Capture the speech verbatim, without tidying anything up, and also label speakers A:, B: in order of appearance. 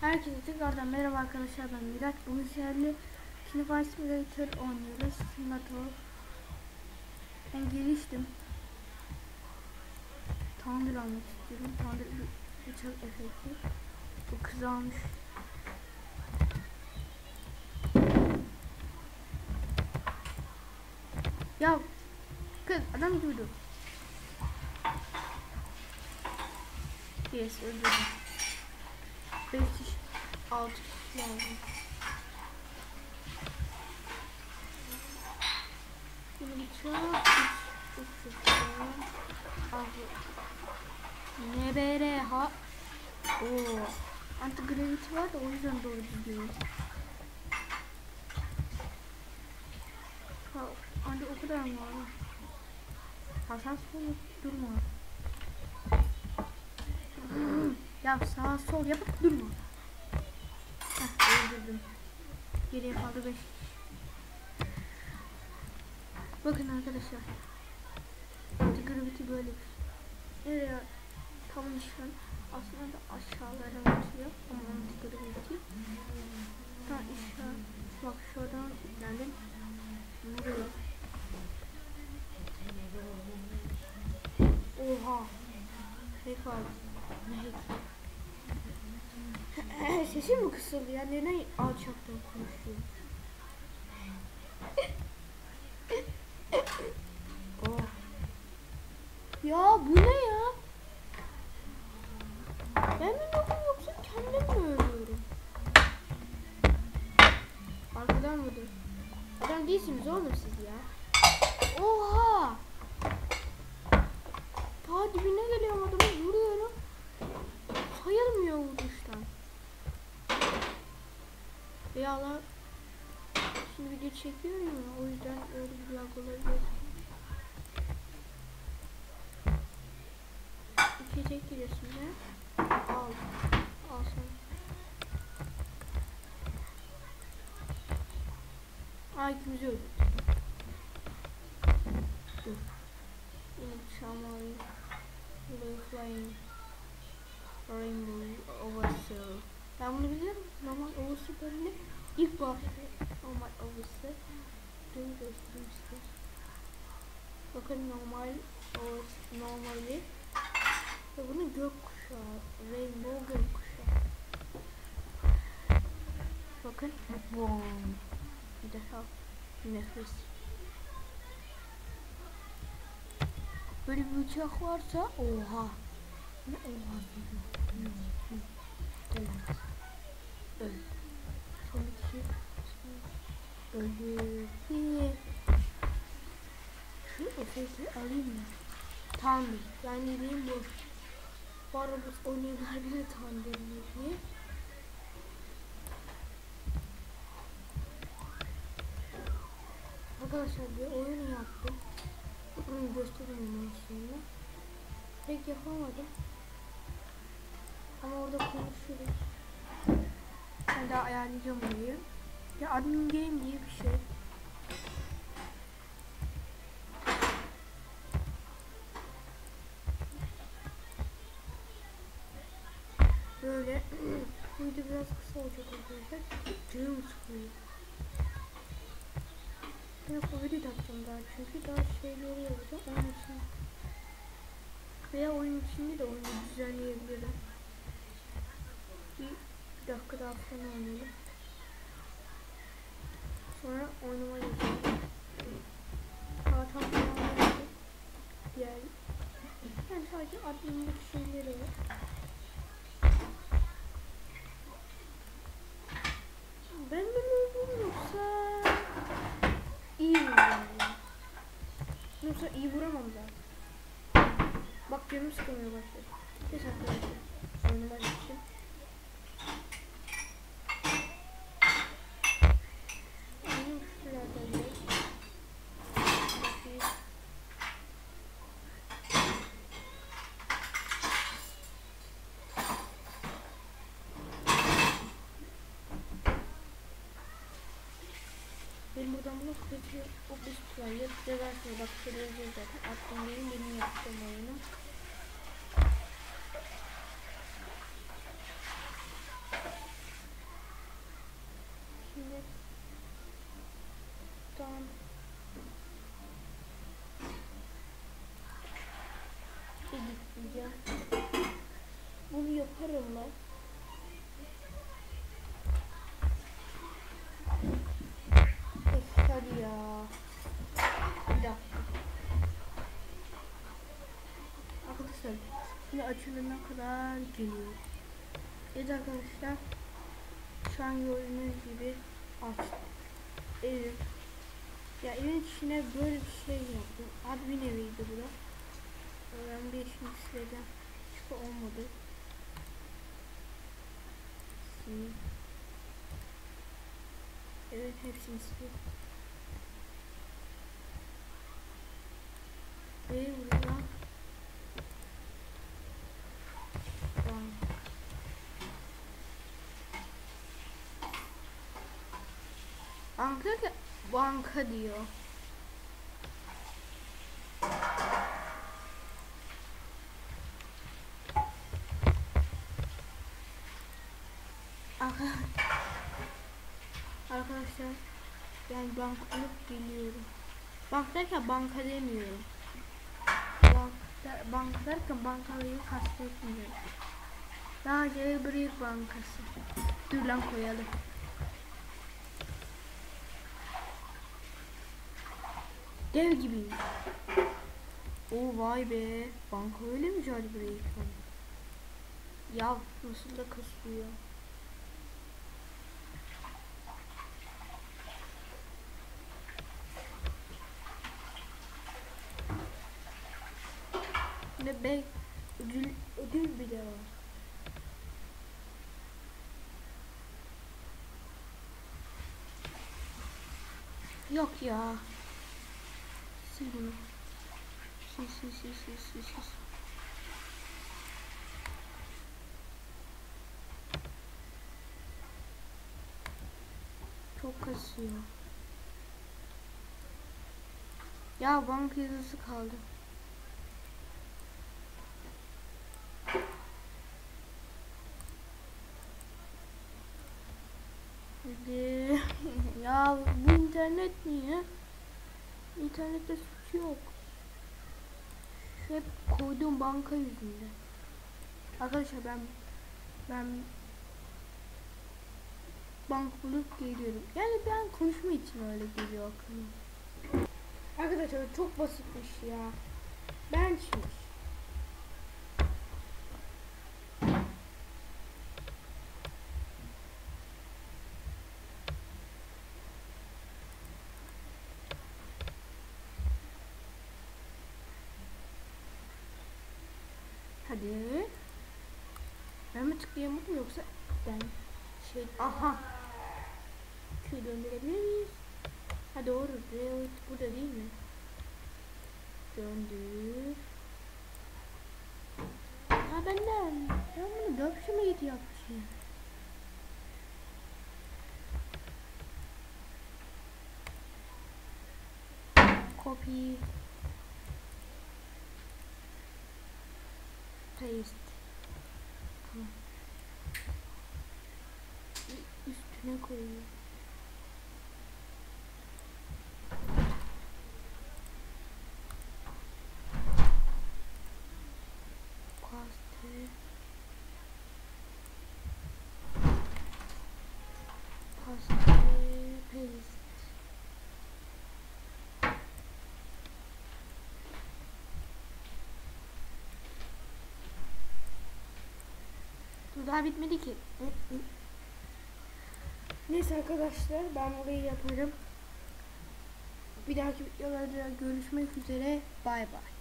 A: Herkese tekrardan merhaba arkadaşlar, ben Miraç. Bugün sizlerle Sinify Simulator oynuyoruz. Simulator. Ben geliştim. Tandır almak istiyorum. Tandır bir bıçak efekti. Bu kız almış. Ya kız adam gibi dur. Yes, öldürdüm. beş kişi, altı kişi lazım. Bunu bıçak uçuştum. Ne bere ha. Oo. Anti-gravity var da o yüzden doğru gidiyor. Ha, hadi o kadar mı var? Hasan sol durma. Ya sağ sol yapıp durma. Heh, öldürdüm. Geriye kaldı beş. Bakın arkadaşlar. Anti-gravity böyle bir şey. Nereye tam nişan aslında da aşağılara batıyor ama anti-gravity. Ha aşağı. Bak şuradan geldim. Buraya. Oha. Hack var. Ne hack? Sesim mi kısıldı ya? Neden alçaktan konuşuyorum? Oh. Ya bu ne ya? Ben mi yokum yoksa kendim mi ölüyorum? Arkadan mıdır? Adam değilsiniz oğlum siz ya. Oha! Ta dibine geliyorum, adamı vuruyorum. Sayılmıyor vuruştan. Ya Allah. Şimdi video çekiyorum ya, o yüzden öyle bir lag olabilir. İki tek giriyorsun ya. Al. Al sen. Ay ikimizi öldü. Dur. Yine bıçağımı alayım. Blue Flame. Rainbow Overseer. Ben bunu bilirim. Normal Overseer bölümünde ilk başlıyor. Normal Overseer. Dur göstereyim size. Bakın normal Overseer. Normali. Ve bunun gökkuşağı. Rainbow gökkuşağı. Bakın. Boom. Bir daha nefes. Böyle bir bıçak varsa oha. Ne oha diyor. Evet. Öl. Son bir kişi. Öldü. Şu efekti alayım mı? Tandır. Yani dediğim bu. Bu arada bu oynayabilir tandır diye. Arkadaşlar bir oyun yaptım. Onu göstereyim sonra. Pek yapamadım. Ama orada konuşuruz. Ben daha ayarlayacağım orayı. Ya admin game diye bir şey. Böyle bu video biraz kısa olacak arkadaşlar. Canım sıkılıyor. Ben favori takacağım daha çünkü daha şeyleri yapacağım onun için. Veya oyun içinde de oyunu düzenleyebilirim. Bir, bir dakika daha sonra oynayalım. Sonra oynama geçelim. Daha tam tamamlayalım. Diğer yani sadece admin'deki şeyleri var. Ben mi öldüm yoksa iyi mi vuramam? Yoksa iyi vuramam zaten. Bak canım sıkılmaya başladı. Neyse arkadaşlar. Oynama geçeyim. Benim şuralardan değil. Benim buradan bunu kırıyor. O bir player cezasını bak söyleyeceğiz zaten. Attığım benim benim yaptığım oyunu. Şuradan. Editleyeceğim. Bunu yaparım ben. Öf, hadi ya. Bir dakika. Arkadaşlar şimdi açılana kadar geliyor. Evet arkadaşlar. Şu an gördüğünüz gibi açtım. Evet. Ya evin içine böyle bir şey yaptım. Admin eviydi bu da. Ben bir şimdi sileceğim. Çünkü olmadı. Sil. Evet hepsini siliyorum. Ve burada banka. Banka, banka diyor. Arkadaşlar yani banka alıp geliyorum. Bank derken banka demiyorum. Bank, der, banka derken bankaları kastetmiyorum. Daha Jailbreak Bankası. Dur lan koyalım. Dev gibi. Oo vay be. Banka öyle mi Jailbreak? Ya nasıl da kasıyor. Ne be ödül, ödül bile var. Yok ya. Sil bunu. Sil sil sil sil sil sil. Çok kasıyor. Ya banka yazısı kaldı. Hadi. Ya bu internet niye? İnternette suç yok. Hep koyduğum banka yüzünden. Arkadaşlar ben ben bank bulup geliyorum. Yani ben konuşma için öyle geliyor aklıma. Arkadaşlar çok basitmiş ya. Benchmiş. Hadi. Ben mi tıklayamadım yoksa ben şey aha. Q'yu döndürebilir miyiz? Ha doğru. Real burada değil mi? Döndür. Ha benden. Ben bunu dört şumaydı yapmışım. Copy. Paste. Tamam. Üstüne koyuyor. Paste. Paste. Paste. Bu daha bitmedi ki. Neyse arkadaşlar ben burayı yaparım. Bir dahaki videolarda görüşmek üzere. Bay bay.